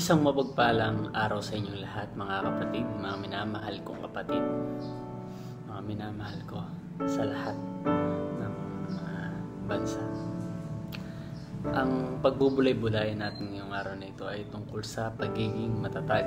Isang mapagpalang araw sa inyong lahat, mga kapatid, mga minamahal kong kapatid, mga minamahal ko sa lahat ng bansa. Ang pagbubulay-bulay natin ngayong araw na ito ay tungkol sa pagiging matatag.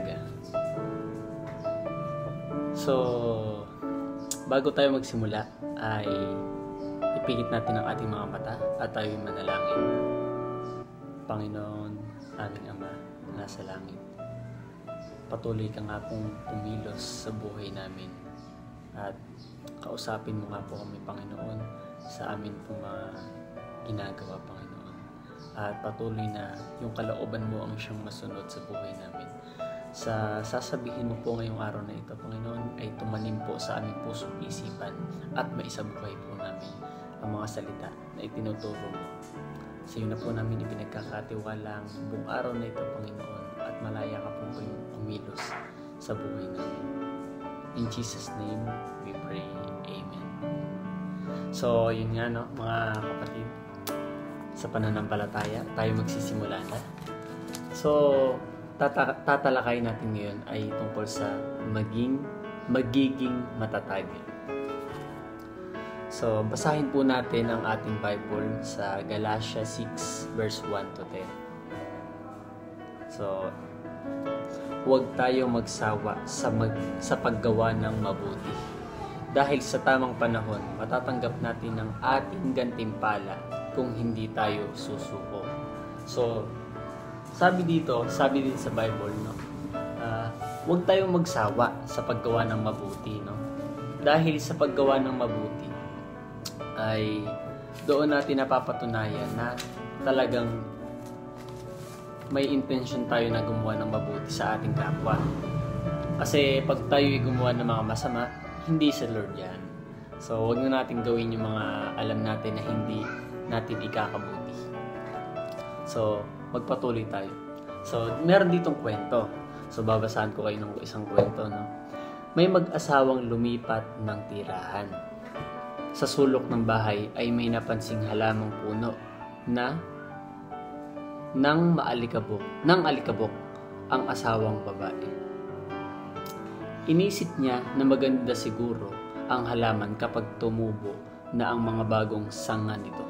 So, bago tayo magsimula ay ipikit natin ang ating mga mata at tayo manalangin. Panginoon, aming Ama, nasa langit, patuloy ka nga pong pumilos sa buhay namin at kausapin mo nga po kami, Panginoon, sa amin pong mga ginagawa, Panginoon, at patuloy na yung kalooban mo ang siyang masunod sa buhay namin. Sa sasabihin mo po ngayong araw na ito, Panginoon, ay tumanim po sa aming pusong isipan at maisabuhay po namin ang mga salita na itinuturo mo. Sa iyo na po namin ipinagkakatiwala ang buong araw na ito, Panginoon, at malaya ka po kayong kumilos sa buhay namin. In Jesus' name, we pray. Amen. So, yun nga, no, mga kapatid, sa pananampalataya, tayo magsisimula na. So, tatalakay natin ngayon ay tungkol sa magiging matatag. So, basahin po natin ang ating Bible sa Galatia 6 verse 1 to 10. So, huwag tayo magsawa sa paggawa ng mabuti. Dahil sa tamang panahon, matatanggap natin ang ating gantimpala kung hindi tayo susuko. So, sabi din sa Bible, no, huwag tayong magsawa sa paggawa ng mabuti, no? Dahil sa paggawa ng mabuti ay doon natin napapatunayan na talagang may intention tayo na gumawa ng mabuti sa ating kapwa. Kasi pag tayo gumawa ng mga masama, hindi sa Lord yan. So, huwag na natin gawin yung mga alam natin na hindi natin ikakabuti. So, magpatuloy tayo. So, meron ditong kwento. So, babasahan ko kayo ng isang kwento, no? May mag-asawang lumipat ng tirahan. Sa sulok ng bahay ay may napansing halamang puno na nang alikabok ang asawang babae. Inisip niya na maganda siguro ang halaman kapag tumubo na ang mga bagong sanga nito.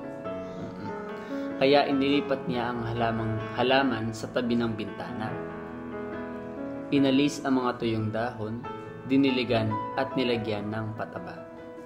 Kaya inilipat niya ang halaman sa tabi ng bintana. Inalis ang mga tuyong dahon, diniligan at nilagyan ng pataba.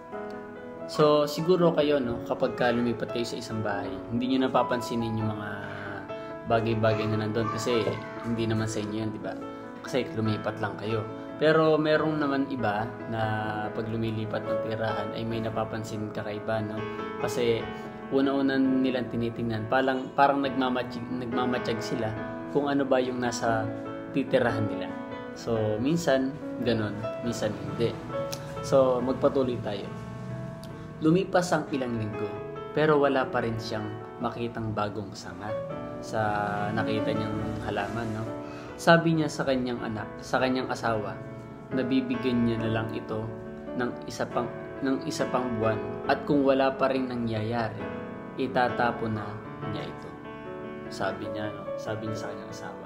So, siguro kayo, no, kapag lumipat kayo sa isang bahay, hindi nyo napapansinin yung mga bagay-bagay na nandun kasi hindi naman sa inyo yan, di ba? Kasi lumipat lang kayo. Pero merong naman iba na pag lumilipat ng tirahan ay may napapansin kakaiba, no? Kasi una-una nilang tinitingnan, parang nagmamatsyag sila kung ano ba yung nasa titirahan nila. So, minsan ganun, minsan hindi. So, magpatuloy tayo. Lumipas ang ilang linggo, pero wala pa rin siyang makitang bagong sanga sa nakita niyang halaman, no? Sabi niya sa kanyang asawa, nabibigyan niya na lang ito ng isa pang buwan, at kung wala pa rin nangyayari, itatapon na niya ito. Sabi niya sa kanyang asawa.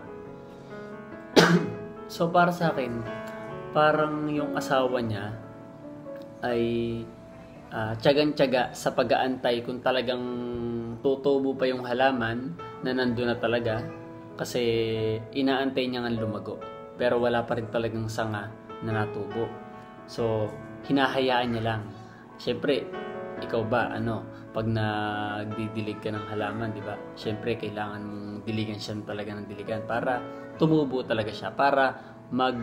So, para sa akin, parang yung asawa niya ay tiyagang-tiyaga sa pag-aantay kung talagang tutubo pa yung halaman na nandun na talaga, kasi inaantay niya nga lumago pero wala pa rin talagang sanga na natubo. So, hinahayaan niya lang. Siyempre, ikaw ba, pag nagdidilig ka ng halaman, di ba? Siyempre, kailangan mong diligan siya talaga ng diligan para tumubo talaga siya, para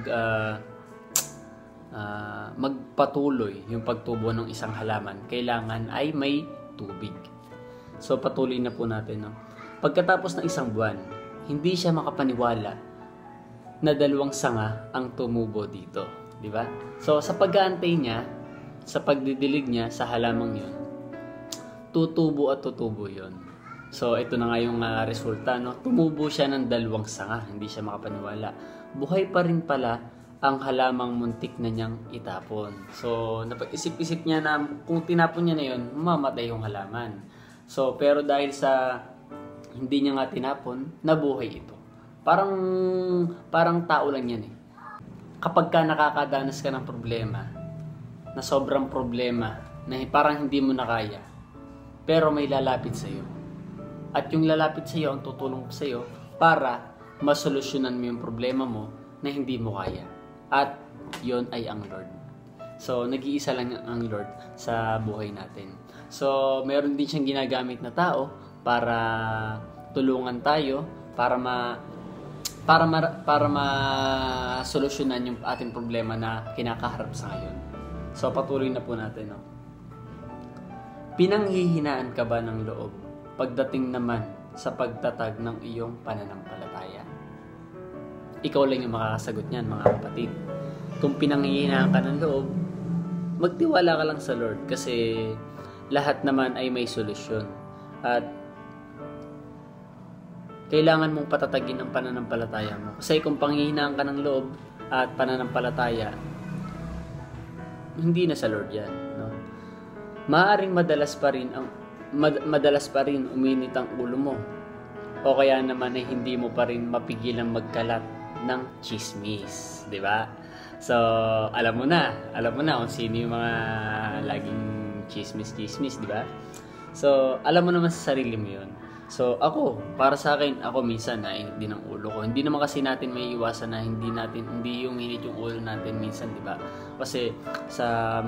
magpatuloy yung pagtubo ng isang halaman. Kailangan ay may tubig. So, patuloy na po natin, no? Pagkatapos ng isang buwan, hindi siya makapaniwala na dalawang sanga ang tumubo dito, di ba? So, sa pag-aantay niya, sa pagdidilig niya sa halamang yun, tutubo at tutubo yun. So, ito na nga yung resulta, no? Tumubo siya ng dalawang sanga, hindi siya makapaniwala. Buhay pa rin pala ang halamang muntik na niyang itapon. So, napag-isip-isip niya na kung tinapon niya na yun, mamatay yung halaman. So, pero dahil sa hindi niya nga tinapon, nabuhay ito. Parang, parang tao lang yan eh. Kapag ka nakakadanas ka ng problema, na sobrang problema, na parang hindi mo na kaya, pero may lalapit sa'yo. At yung lalapit sa'yo, ang tutulong sa'yo para masolusyonan mo yung problema mo na hindi mo kaya. At yon ay ang Lord. So, nag-iisa lang ang Lord sa buhay natin. So, meron din siyang ginagamit na tao para tulungan tayo, para ma-solusyonan yung ating problema na kinakaharap sa ngayon. So, patuloy na po natin. No? Pinanghihinaan ka ba ng loob pagdating naman sa pagtatag ng iyong pananampalataya? Ikaw lang yung makakasagot niyan, mga kapatid. Kung pinanghihinaan ka ng loob, magtiwala ka lang sa Lord kasi lahat naman ay may solusyon. At kailangan mong patatagin ang pananampalataya mo. Kasi kung panghihinaan ka ng loob at pananampalataya, hindi na sa Lord yan. No? Maaaring madalas pa rin uminit ang ulo mo. O kaya naman ay hindi mo pa rin mapigilang magkalat ng chismis. Di ba? So, alam mo na kung sino yung mga laging chismis, di ba? So, alam mo naman sa sarili mo yun. So, para sa akin, ako minsan nainit din ang ulo ko. Hindi naman kasi natin may iwasan na hindi yung init yung ulo natin minsan, di ba? Kasi sa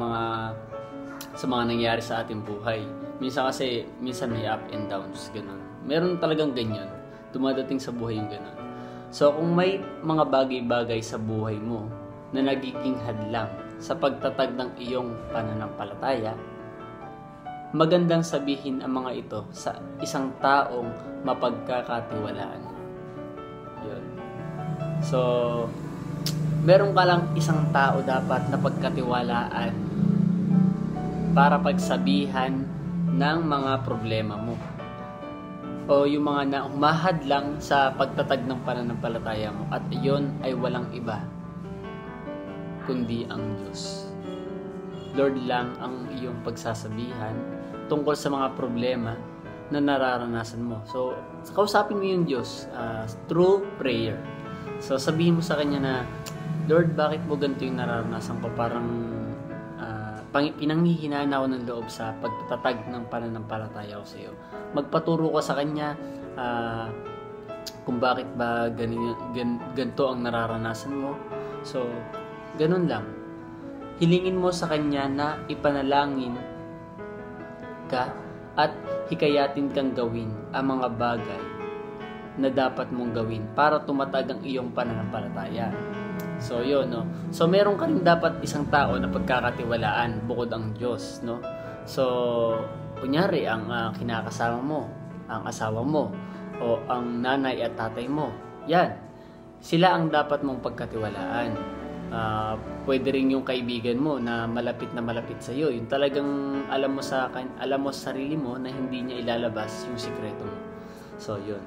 mga nangyayari sa ating buhay, minsan may up and downs, ganun. Meron talagang ganyan. Dumadating sa buhay yung ganun. So, kung may mga bagay-bagay sa buhay mo na nagiging hadlang sa pagtatag ng iyong pananampalataya, magandang sabihin ang mga ito sa isang taong mapagkakatiwalaan. Yun. So, meron ka lang isang tao dapat na pagkatiwalaan para pagsabihan ng mga problema mo. O yung mga na humahadlang sa pagtatag ng pananampalataya mo. At iyon ay walang iba kundi ang Diyos. Lord lang ang iyong pagsasabihan tungkol sa mga problema na nararanasan mo. So, kausapin mo yung Diyos through prayer. So, sabihin mo sa Kanya na, Lord, bakit mo ganito yung nararanasan ko? Parang pinanghihinaan ako ng loob sa pagtatag ng pananampalataya ko sa iyo. Magpaturo ka sa Kanya kung bakit ba ganito ang nararanasan mo. So, ganun lang. Hilingin mo sa Kanya na ipanalangin ka at hikayatin kang gawin ang mga bagay na dapat mong gawin para tumatag ang iyong pananampalataya. So, yun, no? So, meron ka rin dapat isang tao na pagkakatiwalaan bukod ang Diyos, no? So, kunyari, ang kinakasama mo, ang asawa mo, o ang nanay at tatay mo, yan. Sila ang dapat mong pagkatiwalaan. Pwede rin yung kaibigan mo na malapit sa iyo, yung talagang alam mo sa sarili mo na hindi niya ilalabas yung sikreto mo. So, yun.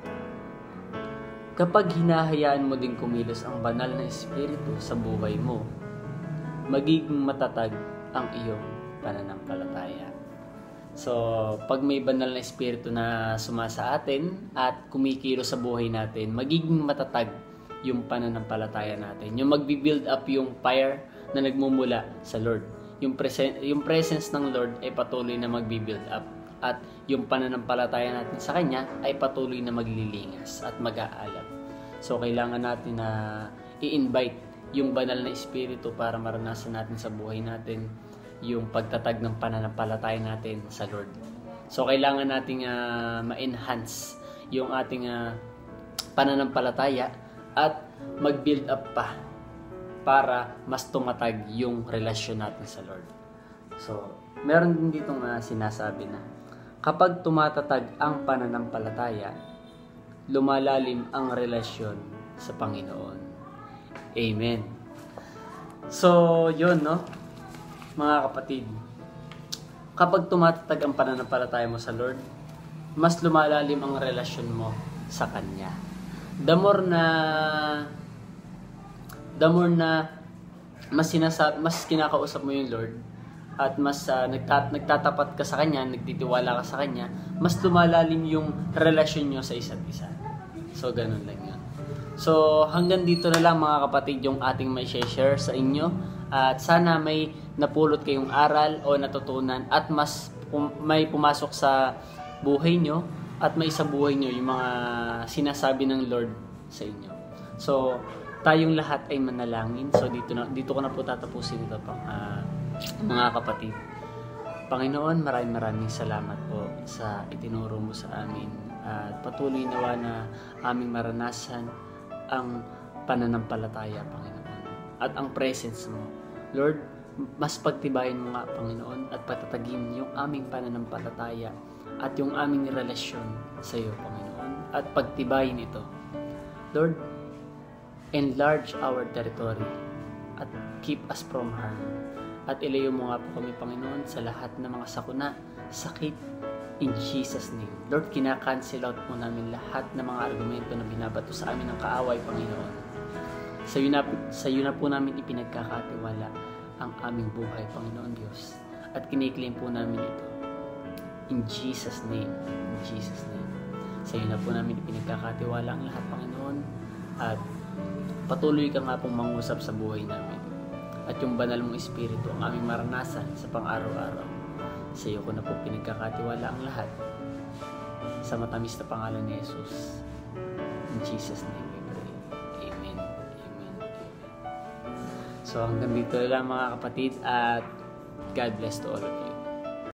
Kapag hinahayaan mo din kumilos ang banal na espiritu sa buhay mo, magiging matatag ang iyong pananampalataya. So, pag may banal na espiritu na sumasa atin at kumikilos sa buhay natin, magiging matatag yung pananampalataya natin. Yung magbi-build up yung fire na nagmumula sa Lord. Yung presence ng Lord ay patuloy na magbi-build up. At yung pananampalataya natin sa Kanya ay patuloy na maglilingas at mag-aalab. So, kailangan natin na i-invite yung banal na espiritu para maranasan natin sa buhay natin yung pagtatag ng pananampalataya natin sa Lord. So, kailangan nating ma-enhance yung ating pananampalataya at mag-build up pa para mas tumatag yung relasyon natin sa Lord. So, meron din ditong sinasabi na kapag tumatatag ang pananampalataya, lumalalim ang relasyon sa Panginoon. Amen. So, yun, no? Mga kapatid, kapag tumatatag ang pananampalataya mo sa Lord, mas lumalalim ang relasyon mo sa Kanya. The more na mas kinakausap mo yung Lord at mas nagtatapat ka sa Kanya, nagtitiwala ka sa Kanya, mas lumalalim yung relasyon nyo sa isa't isa. So, ganun lang yun. So hanggang dito na lang mga kapatid yung ating may share sa inyo. At sana may napulot kayong aral o natutunan at mas may pumasok sa buhay nyo at may sa buhay nyo yung mga sinasabi ng Lord sa inyo. So tayong lahat ay manalangin. So dito ko na po tatapusin ito mga kapatid. Panginoon, maraming salamat po sa itinuro mo sa amin at patuloy nawa na aming maranasan ang pananampalataya, Panginoon, at ang presence mo. Lord, mas pagtibayin mo nga, Panginoon, at patatagin yung aming pananampalataya at yung aming relasyon sa iyo, Panginoon, at pagtibayin ito. Lord, enlarge our territory at keep us from harm. At ilayo mo nga po kami, Panginoon, sa lahat ng mga sakuna, sakit, in Jesus' name. Lord, kina-cancel out po namin lahat ng mga argumento na binabato sa amin ng kaaway, Panginoon. Sa iyo na po namin ipinagkakatiwala ang aming buhay, Panginoon Diyos. At kiniklaim po namin ito. In Jesus' name. In Jesus' name. Sa iyo na po namin ipinagkakatiwala ang lahat, Panginoon. At patuloy ka nga pong mangusap sa buhay namin. At yung banal mong Espiritu ang aming maranasan sa pang-araw-araw. Sa iyo ko na po pinagkakatiwala ang lahat. Sa matamis na pangalan ni Jesus. In Jesus' name we pray. Amen. Amen. Amen. So hanggang dito lang mga kapatid at God bless to all of you.